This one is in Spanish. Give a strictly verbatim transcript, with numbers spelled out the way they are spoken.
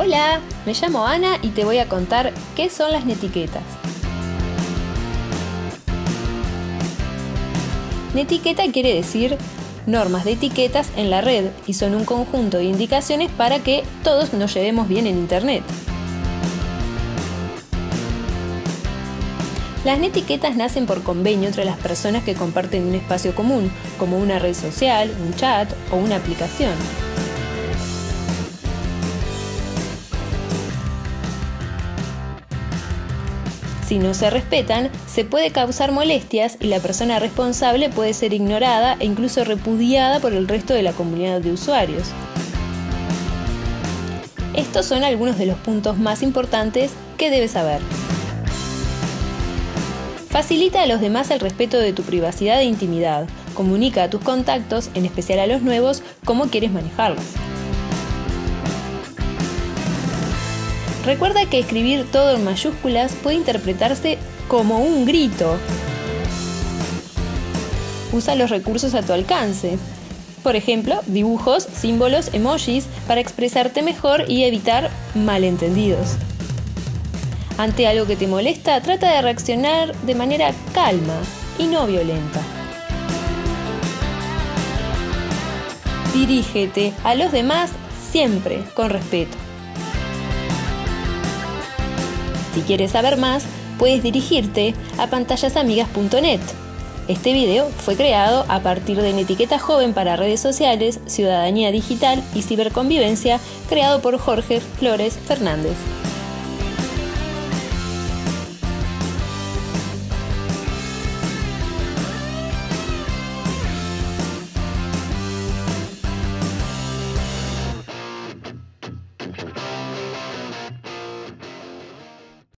Hola, me llamo Ana y te voy a contar qué son las netiquetas. Netiqueta quiere decir normas de etiquetas en la red y son un conjunto de indicaciones para que todos nos llevemos bien en Internet. Las netiquetas nacen por convenio entre las personas que comparten un espacio común, como una red social, un chat o una aplicación. Si no se respetan, se puede causar molestias y la persona responsable puede ser ignorada e incluso repudiada por el resto de la comunidad de usuarios. Estos son algunos de los puntos más importantes que debes saber. Facilita a los demás el respeto de tu privacidad e intimidad. Comunica a tus contactos, en especial a los nuevos, cómo quieres manejarlos. Recuerda que escribir todo en mayúsculas puede interpretarse como un grito. Usa los recursos a tu alcance. Por ejemplo, dibujos, símbolos, emojis para expresarte mejor y evitar malentendidos. Ante algo que te molesta, trata de reaccionar de manera calma y no violenta. Dirígete a los demás siempre con respeto. Si quieres saber más, puedes dirigirte a pantallasamigas punto net. Este video fue creado a partir de Netiqueta Joven para redes sociales, ciudadanía digital y ciberconvivencia, creado por Jorge Flores Fernández.